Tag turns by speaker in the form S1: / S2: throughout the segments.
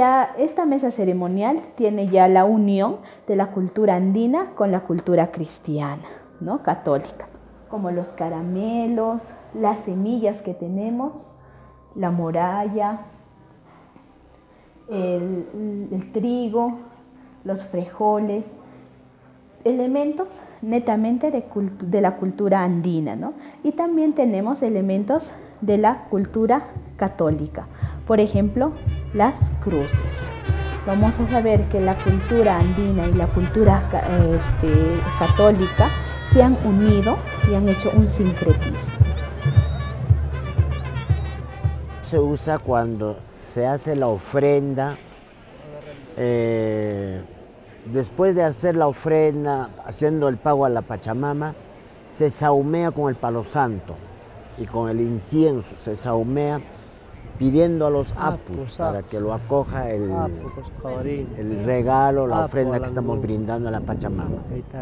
S1: ya esta mesa ceremonial tiene ya la unión de la cultura andina con la cultura cristiana, ¿no? Católica, como los caramelos, las semillas que tenemos, la moralla, el trigo, los frijoles, elementos netamente de la cultura andina, ¿no? Y también tenemos elementos de la cultura católica, por ejemplo, las cruces. Vamos a saber que la cultura andina y la cultura católica se han unido y han hecho un sincretismo.
S2: Se usa cuando se hace la ofrenda. Después de hacer la ofrenda, haciendo el pago a la Pachamama, se sahumea con el Palo Santo y con el incienso, se sahumea pidiendo a los apus para que lo acoja el regalo, la ofrenda que estamos brindando a la Pachamama.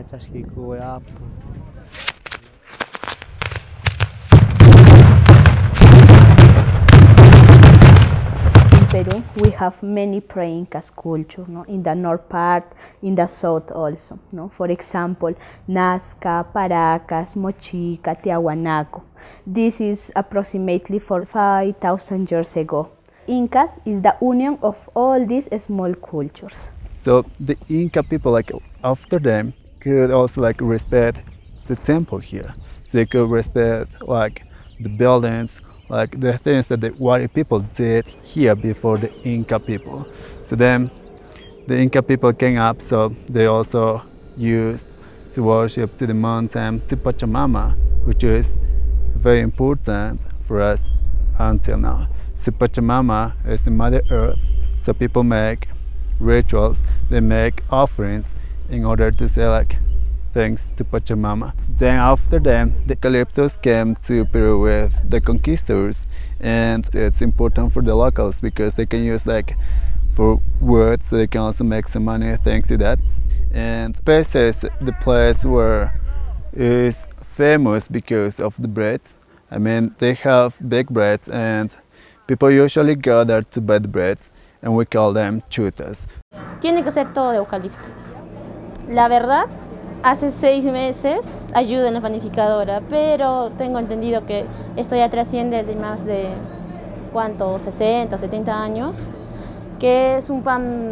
S1: Peru, we have many pre-Incas culture, no? In the north part, in the south also. No? For example, Nazca, Paracas, Mochica, Tiahuanaco. This is approximately 5,000 years ago. Incas is the union of all these small cultures.
S3: So the Inca people, like after them, could also like respect the temple here. So they could respect like the buildings, like the things that the white people did here before the Inca people. So then the Inca people came up, so they also used to worship to the mountain, to Pachamama, which is very important for us until now. So Pachamama is the Mother Earth, so people make rituals, they make offerings in order to say like thanks to Pachamama. Then after them, the Eucalyptus came to Peru with the conquistadors, and it's important for the locals because they can use like for wood, so they can also make some money thanks to that. And Oropesa is the place where is famous because of the breads. I mean, they have big breads, and people usually go there to buy the breads, and we call them chutas.
S4: Tiene que ser todo de eucalipto. La verdad, hace 6 meses ayudo en la panificadora, pero tengo entendido que esto ya trasciende de más de, ¿cuánto? 60, 70 años, que es un pan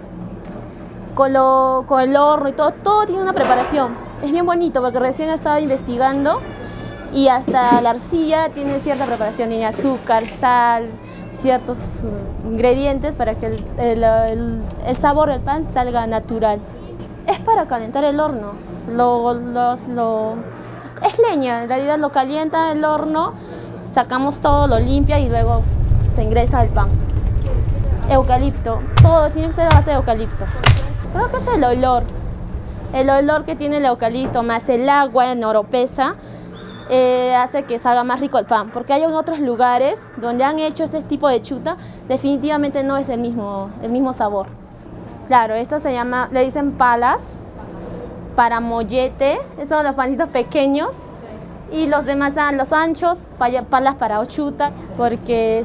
S4: con el horno y todo tiene una preparación. Es bien bonito porque recién estaba investigando y hasta la arcilla tiene cierta preparación, tiene azúcar, sal, ciertos ingredientes para que el sabor del pan salga natural. Es para calentar el horno, es leña, en realidad lo calienta el horno, sacamos todo, lo limpia y luego se ingresa el pan. Eucalipto, todo tiene que ser a base de eucalipto. Creo que es el olor que tiene el eucalipto más el agua en Oropesa hace que salga más rico el pan, porque hay en otros lugares donde han hecho este tipo de chuta, definitivamente no es el mismo sabor. Claro, esto se llama, le dicen palas para mollete, esos son los pancitos pequeños, y los demás, los anchos, palas para chuta, porque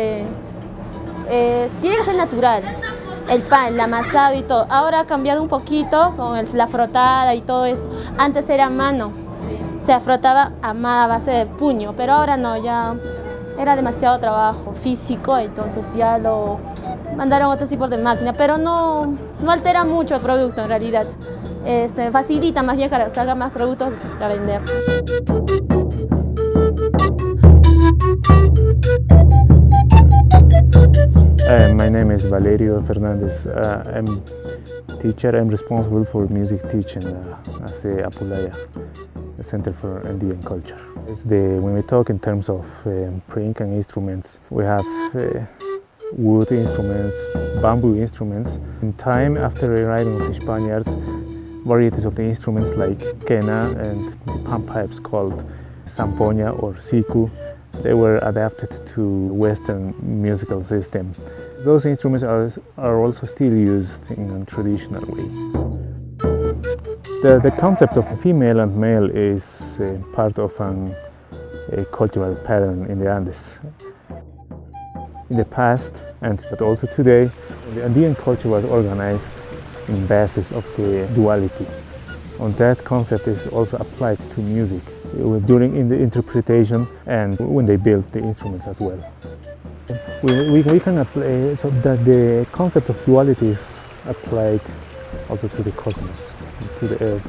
S4: tiene que ser natural. El pan, el amasado y todo. Ahora ha cambiado un poquito con la frotada y todo eso. Antes era a mano, se frotaba a base de puño, pero ahora no, ya era demasiado trabajo físico, entonces ya lo mandaron a otro tipo de máquina, pero no altera mucho el producto en realidad. Facilita más bien para que salga más productos para vender.
S5: My name is Valerio Fernandez. I'm teacher. I'm responsible for music teaching at the Apulaya, the Center for Andean Culture. When we talk in terms of pre-Incan instruments, we have wood instruments, bamboo instruments. In time after the arriving of the Spaniards, varieties of the instruments like quena and the pan pipes called zampoña or siku, they were adapted to Western musical system. Those instruments are also still used in a traditional way. The concept of female and male is part of a cultural pattern in the Andes. in the past, but also today, the Andean culture was organized in basis of the duality. And that concept is also applied to music in the interpretation and when they build the instruments as well. We can apply so that the concept of duality is applied also to the cosmos, to the earth.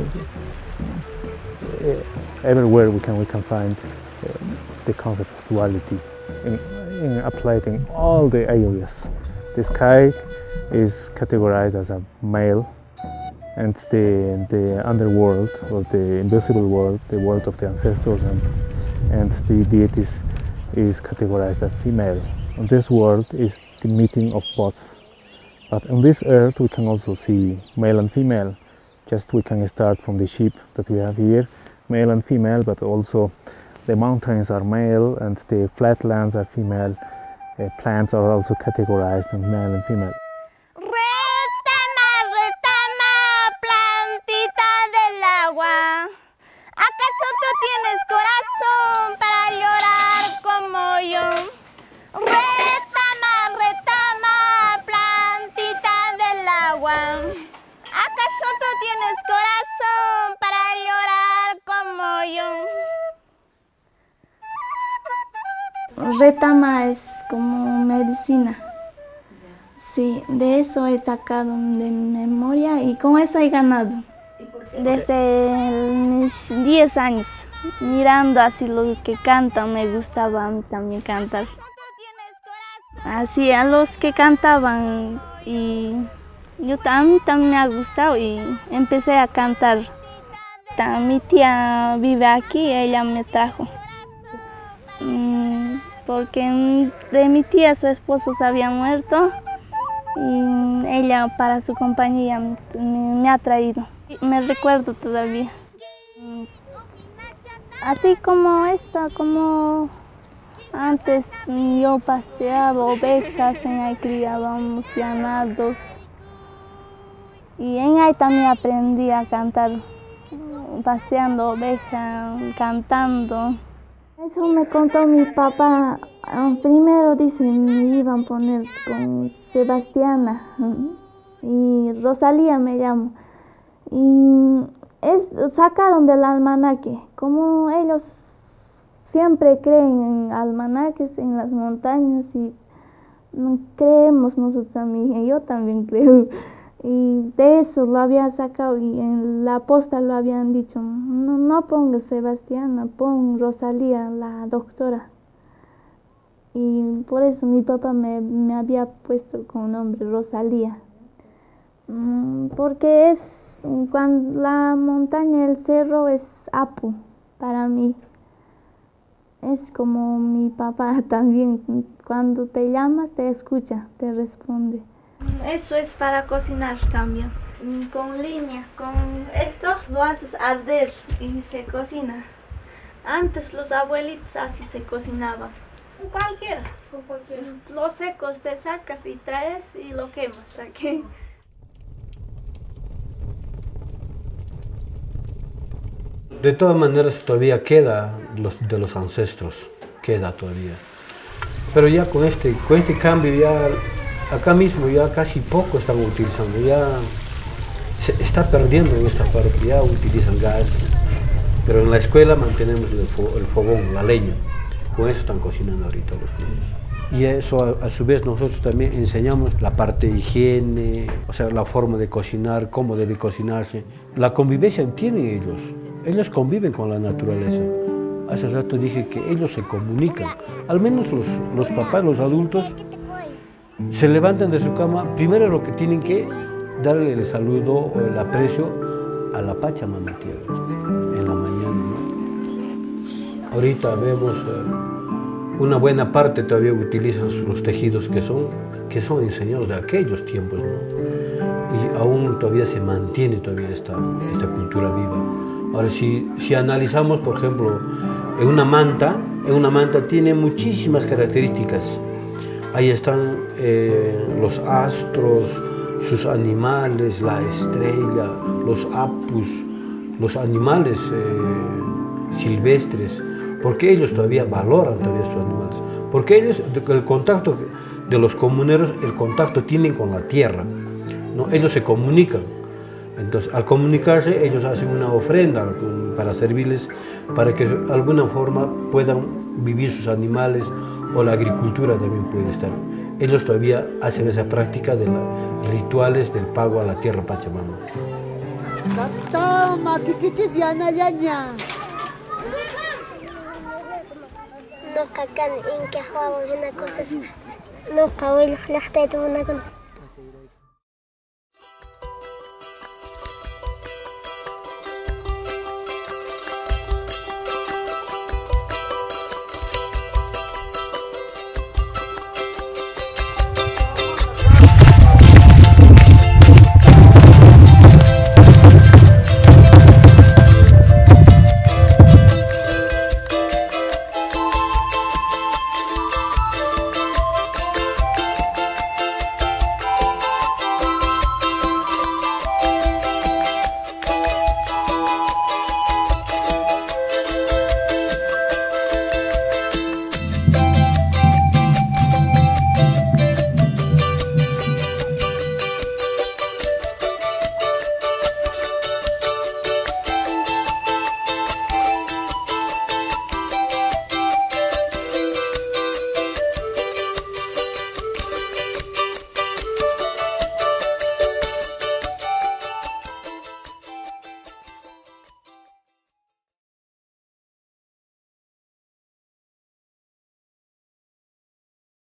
S5: Everywhere we can find the concept of duality applied in all the areas. The sky is categorized as a male, and the underworld, or the invisible world, the world of the ancestors and the deities, is categorized as female. And this world is the meeting of both. But on this earth we can also see male and female. Just we can start from the sheep that we have here, male and female, but also the mountains are male and the flatlands are female. Plants are also categorized in male and female.
S6: Retama, retama, plantita del agua. ¿Acaso tú tienes corazón para llorar como yo? Retama, retama, plantita del agua. ¿Acaso tú tienes corazón para llorar como yo?
S7: Retama es como medicina. Sí, de eso he sacado de memoria y con eso he ganado.
S8: Desde mis 10 años, mirando así lo que cantan, me gustaba a mí también cantar. Así a los que cantaban y a mí también me ha gustado y empecé a cantar. Mi tía vive aquí, ella me trajo. Porque de mi tía su esposo se había muerto y ella para su compañía me ha traído. Me recuerdo todavía. Así como esta, como antes yo paseaba ovejas, en ahí criábamos ganados y en ahí también aprendí a cantar, paseando ovejas, cantando.
S7: Eso me contó mi papá. Primero dice, me iban a poner con Sebastiana y Rosalía me llamo. Y sacaron del almanaque. Como ellos siempre creen en almanaques, en las montañas, y creemos nosotros también, yo también creo. Y de eso lo había sacado y en la posta lo habían dicho, no pongas Sebastiana, pon Rosalía, la doctora. Y por eso mi papá me había puesto con nombre Rosalía. Porque es, cuando la montaña, el cerro es Apu para mí. Es como mi papá también, cuando te llamas te escucha, te responde.
S8: Eso es para cocinar también, con leña, con esto lo haces arder y se cocina. Antes los abuelitos así se cocinaban, cualquiera. Los secos te sacas y traes y lo quemas aquí.
S9: De todas maneras todavía queda de los ancestros, queda todavía. Pero ya con este cambio ya acá mismo ya casi poco están utilizando, ya se está perdiendo en esta parte, ya utilizan gas, pero en la escuela mantenemos el fogón, la leña, con eso están cocinando ahorita los niños. Y eso a su vez nosotros también enseñamos la parte de higiene, o sea, la forma de cocinar, cómo debe cocinarse. La convivencia tienen ellos conviven con la naturaleza. Hace rato dije que ellos se comunican, al menos los papás, los adultos, se levantan de su cama, primero lo que tienen que darle el saludo o el aprecio a la Pachamama tierra, en la mañana, ¿no? Ahorita vemos una buena parte todavía utilizan los tejidos que son enseñados de aquellos tiempos, ¿no? Y aún todavía se mantiene todavía esta cultura viva. Ahora si analizamos, por ejemplo, en una manta tiene muchísimas características. Ahí están los astros, sus animales, la estrella, los apus, los animales silvestres. porque ellos todavía valoran todavía sus animales, porque ellos, el contacto de los comuneros, el contacto tienen con la tierra, ¿no? Ellos se comunican, entonces al comunicarse ellos hacen una ofrenda para servirles, para que de alguna forma puedan vivir sus animales, o la agricultura también puede estar. Ellos todavía hacen esa práctica de los rituales del pago a la tierra Pachamama.
S10: No cacan en que jugaban en cosas. No cabel la gente